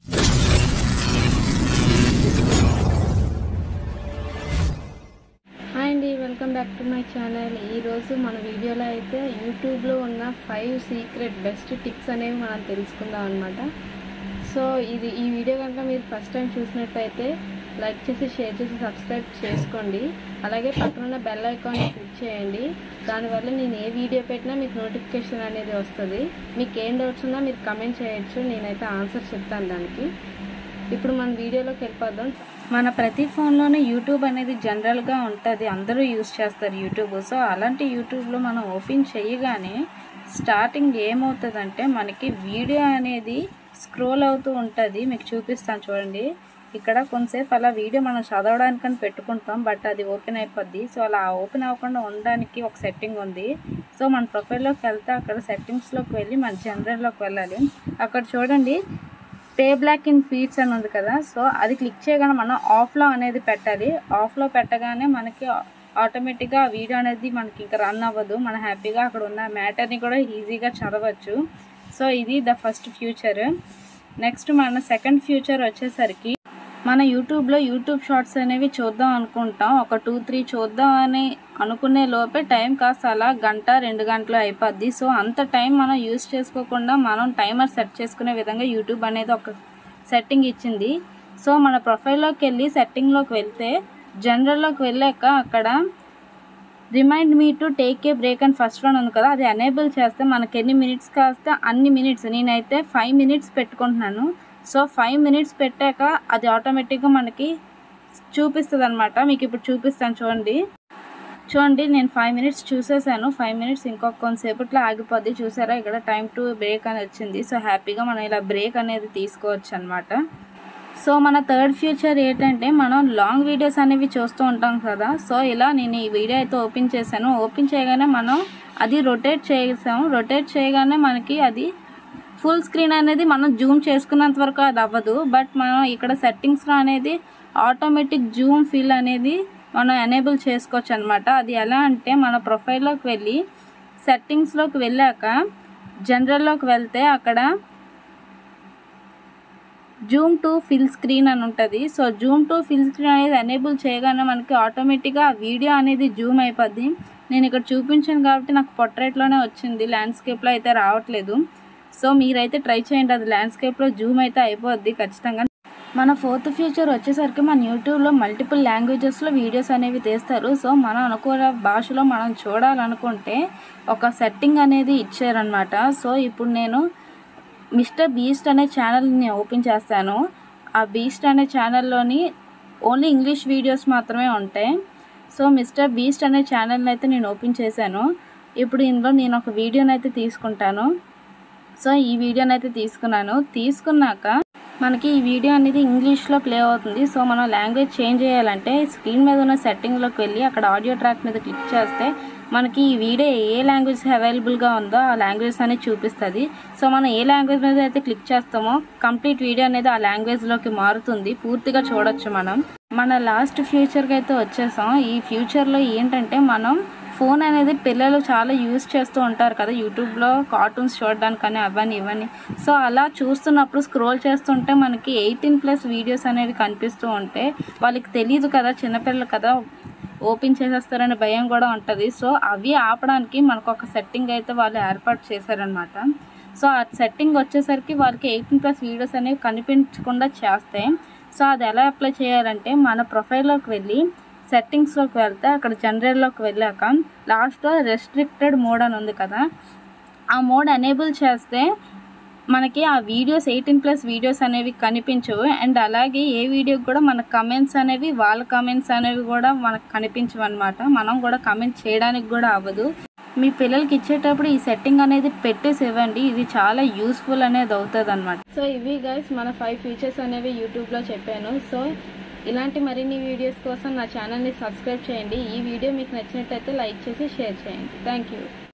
Hi అండి, welcome back to my channel. ఈరోజు మన వీడియోలో అయితే యూట్యూబ్లో ఉన్న 5 సీక్రెట్ బెస్ట్ టిప్స్ అనేవి మనం తెలుసుకుందాం అనమాట. సో ఈ వీడియో కనుక మీరు ఫస్ట్ టైం చూసినట్టయితే లైక్ చేసి, షేర్ చేసి, సబ్స్క్రైబ్ చేసుకోండి. అలాగే పక్కన బెల్ ఐకాన్ క్లిక్ చేయండి. దానివల్ల నేను ఏ వీడియో పెట్టినా మీకు నోటిఫికేషన్ అనేది వస్తుంది. మీకు ఏం డౌట్స్ ఉన్నా మీరు కమెంట్ చేయొచ్చు, నేనైతే ఆన్సర్ చెప్తాను దానికి. ఇప్పుడు మన వీడియోలోకి వెళ్ళిపోదాం. మన ప్రతి ఫోన్లోనే యూట్యూబ్ అనేది జనరల్గా ఉంటుంది, అందరూ యూజ్ చేస్తారు యూట్యూబ్. సో అలాంటి యూట్యూబ్లో మనం ఓపెన్ చేయగానే స్టార్టింగ్ ఏమవుతుందంటే మనకి వీడియో అనేది స్క్రోల్ అవుతూ ఉంటుంది. మీకు చూపిస్తాను చూడండి. ఇక్కడ కొంతసేపు అలా వీడియో మనం చదవడానికని పెట్టుకుంటాం, బట్ అది ఓపెన్ అయిపోద్ది. సో అలా ఓపెన్ అవ్వకుండా ఉండడానికి ఒక సెట్టింగ్ ఉంది. సో మన ప్రొఫైల్లోకి వెళ్తే అక్కడ సెట్టింగ్స్లోకి వెళ్ళి మన జనరల్లోకి వెళ్ళాలి. అక్కడ చూడండి పే బ్లాక్ ఇన్ ఫీడ్స్ అని ఉంది కదా. సో అది క్లిక్ చేయగానే మనం ఆఫ్లో అనేది పెట్టాలి. ఆఫ్లో పెట్టగానే మనకి ఆటోమేటిక్గా ఆ వీడియో అనేది మనకి ఇంకా రన్ అవ్వదు. మనం హ్యాపీగా అక్కడ ఉన్న మ్యాటర్ని కూడా ఈజీగా చదవచ్చు. సో ఇది ద ఫస్ట్ ఫ్యూచర్. నెక్స్ట్ మన సెకండ్ ఫ్యూచర్ వచ్చేసరికి మన యూట్యూబ్లో యూట్యూబ్ షార్ట్స్ అనేవి చూద్దాం అనుకుంటాం. ఒక 2-3 చూద్దాం అని అనుకునే లోపే టైం కాస్త అలా 1-2 గంటలు అయిపోద్ది. సో అంత టైం మనం యూజ్ చేసుకోకుండా మనం టైమర్ సెట్ చేసుకునే విధంగా యూట్యూబ్ అనేది ఒక సెట్టింగ్ ఇచ్చింది. సో మన ప్రొఫైల్లోకి వెళ్ళి సెట్టింగ్లోకి వెళ్తే జనరల్లోకి వెళ్ళాక అక్కడ remind me to take a break అని ఫస్ట్ వన్ ఉంది కదా, అది ఎనేబుల్ చేస్తే మనకి ఎన్ని మినిట్స్ కాస్తే అన్ని మినిట్స్, నేనైతే 5 మినిట్స్ పెట్టుకుంటున్నాను. సో 5 మినిట్స్ పెట్టాక అది ఆటోమేటిక్గా మనకి చూపిస్తుంది అనమాట. మీకు ఇప్పుడు చూపిస్తాను చూడండి నేను 5 మినిట్స్ చూసేసాను. 5 మినిట్స్ ఇంకొక కొంతసేపట్లో ఆగిపోద్ది. చూసారా ఇక్కడ టైం టు బ్రేక్ అని వచ్చింది. సో హ్యాపీగా మనం ఇలా బ్రేక్ అనేది తీసుకోవచ్చు అనమాట. సో మన థర్డ్ ఫ్యూచర్ ఏంటంటే మనం లాంగ్ వీడియోస్ అనేవి చూస్తూ ఉంటాం కదా. సో ఇలా నేను ఈ వీడియో అయితే ఓపెన్ చేశాను. ఓపెన్ చేయగానే మనం అది రొటేట్ చేసాము. రొటేట్ చేయగానే మనకి అది ఫుల్ స్క్రీన్ అనేది మనం జూమ్ చేసుకున్నంత వరకు అది అవ్వదు. బట్ మనం ఇక్కడ సెట్టింగ్స్లో అనేది ఆటోమేటిక్ జూమ్ ఫీల్ అనేది మనం ఎనేబుల్ చేసుకోవచ్చు అనమాట. అది ఎలా అంటే మన ప్రొఫైల్లోకి వెళ్ళి సెట్టింగ్స్లోకి వెళ్ళాక జనరల్లోకి వెళ్తే అక్కడ జూమ్ టు ఫిల్ స్క్రీన్ అని ఉంటుంది. So zoom to fill screen అనేది ఎనేబుల్ చేయగానే మనకి ఆటోమేటిక్గా వీడియో అనేది జూమ్ అయిపోద్ది. నేను ఇక్కడ చూపించాను కాబట్టి నాకు పోర్ట్రేట్లోనే వచ్చింది, ల్యాండ్స్కేప్లో అయితే రావట్లేదు. సో మీరైతే ట్రై చేయండి, అది ల్యాండ్స్కేప్లో జూమ్ అయితే అయిపోద్ది ఖచ్చితంగా. మన ఫోర్త్ ఫ్యూచర్ వచ్చేసరికి మన యూట్యూబ్లో మల్టిపుల్ లాంగ్వేజెస్లో వీడియోస్ అనేవి తీస్తారు. సో మనం అనుకున్న భాషలో మనం చూడాలనుకుంటే ఒక సెట్టింగ్ అనేది ఇచ్చారనమాట. సో ఇప్పుడు నేను మిస్టర్ బీస్ట్ అనే ఛానల్ని ఓపెన్ చేస్తాను. ఆ బీస్ట్ అనే ఛానల్లోని ఓన్లీ ఇంగ్లీష్ వీడియోస్ మాత్రమే ఉంటాయి. సో మిస్టర్ బీస్ట్ అనే ఛానల్ని అయితే నేను ఓపెన్ చేశాను. ఇప్పుడు ఇందులో నేను ఒక వీడియోని అయితే తీసుకుంటాను. సో ఈ వీడియోని అయితే తీసుకున్నాక మనకి ఈ వీడియో అనేది ఇంగ్లీష్లో ప్లే అవుతుంది. సో మనం లాంగ్వేజ్ చేంజ్ చేయాలంటే స్క్రీన్ మీద ఉన్న సెట్టింగ్లోకి వెళ్ళి అక్కడ ఆడియో ట్రాక్ మీద క్లిక్ చేస్తే మనకి ఈ వీడియో ఏ లాంగ్వేజ్ అవైలబుల్గా ఉందో ఆ లాంగ్వేజ్ అనేది చూపిస్తుంది. సో మనం ఏ లాంగ్వేజ్ మీద అయితే క్లిక్ చేస్తామో కంప్లీట్ వీడియో అనేది ఆ లాంగ్వేజ్లోకి మారుతుంది. పూర్తిగా చూడొచ్చు మనం. మన లాస్ట్ ఫ్యూచర్కి అయితే వచ్చేసాం. ఈ ఫ్యూచర్లో ఏంటంటే మనం ఫోన్ అనేది పిల్లలు చాలా యూజ్ చేస్తూ ఉంటారు కదా యూట్యూబ్లో కార్టూన్స్ చూడడానికి కానీ అవన్నీ ఇవన్నీ. సో అలా చూస్తున్నప్పుడు స్క్రోల్ చేస్తుంటే మనకి 18+ వీడియోస్ అనేవి కనిపిస్తూ ఉంటే వాళ్ళకి తెలియదు కదా, చిన్నపిల్లలు కదా, ఓపెన్ చేసేస్తారనే భయం కూడా ఉంటుంది. సో అవి ఆపడానికి మనకు ఒక సెట్టింగ్ అయితే వాళ్ళు ఏర్పాటు చేశారనమాట. సో ఆ సెట్టింగ్ వచ్చేసరికి వాళ్ళకి 18+ వీడియోస్ అనేవి కనిపించకుండా చేస్తాయి. సో అది ఎలా అప్లై చేయాలంటే మన ప్రొఫైల్లోకి వెళ్ళి సెట్టింగ్స్లోకి వెళ్తే అక్కడ జనరల్లోకి వెళ్ళాక లాస్ట్లో రెస్ట్రిక్టెడ్ మోడ్ అని ఉంది కదా, ఆ మోడ్ ఎనేబుల్ చేస్తే మనకి ఆ వీడియోస్ 18+ వీడియోస్ అనేవి కనిపించవు. అండ్ అలాగే ఏ వీడియోకి కూడా మన కమెంట్స్ అనేవి వాళ్ళ కమెంట్స్ అనేవి కూడా మనకు కనిపించవు అనమాట. మనం కూడా కమెంట్ చేయడానికి కూడా అవ్వదు. మీ పిల్లలకి ఇచ్చేటప్పుడు ఈ సెట్టింగ్ అనేది పెట్టేసి ఇవ్వండి, ఇది చాలా యూస్ఫుల్ అనేది అవుతుంది అనమాట. సో ఇవి గైస్ మన 5 ఫీచర్స్ అనేవి యూట్యూబ్లో చెప్పాను. సో ఇలాంటి మరిన్ని వీడియోస్ కోసం నా ఛానల్ని సబ్స్క్రైబ్ చేయండి. ఈ వీడియో మీకు నచ్చినట్లయితే లైక్ చేసి షేర్ చేయండి. Thank you.